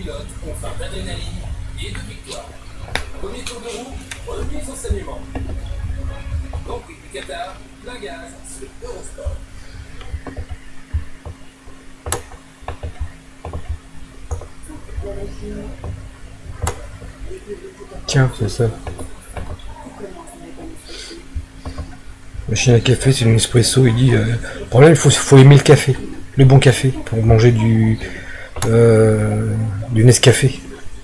pilotes ont faim d'adrénaline et de victoire. Premier tour de roue, remise au saluement. Grand Prix du Qatar, plein gaz sur Eurosport. Tiens, c'est ça. Machine à café, c'est une espresso. Il dit le problème, il faut aimer le café, le bon café, pour manger du Nescafé.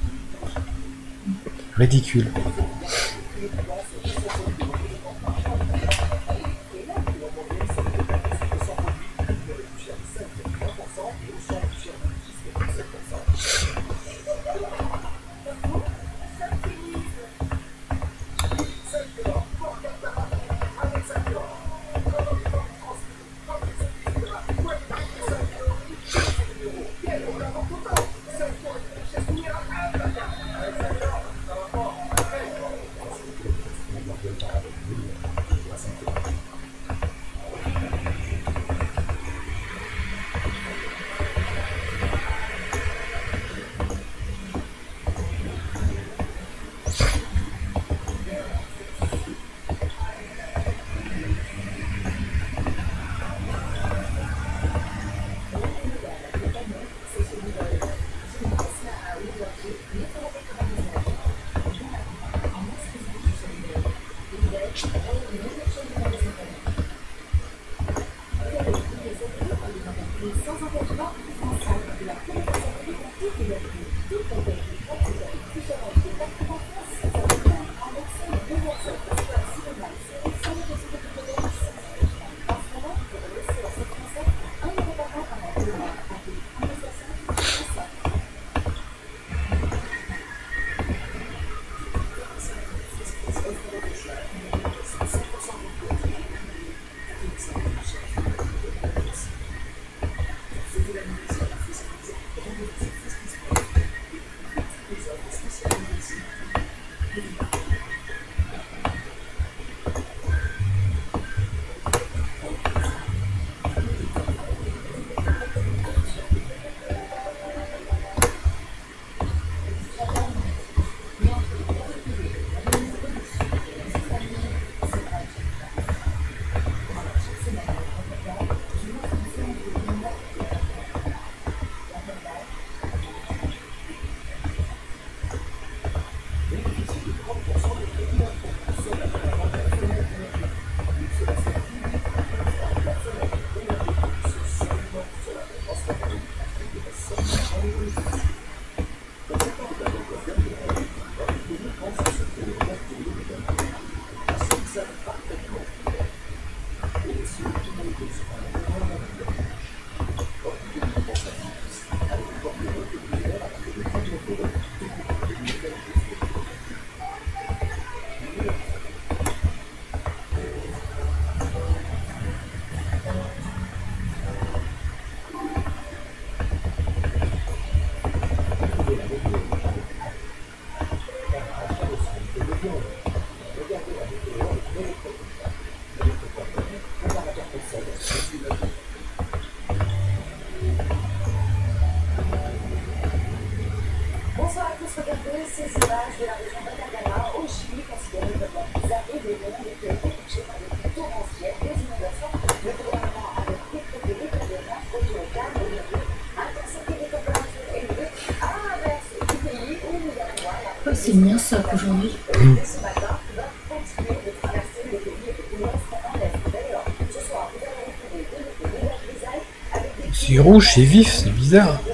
Ridicule. C'est bien ça qu'aujourd'hui. C'est rouge, c'est vif, c'est bizarre.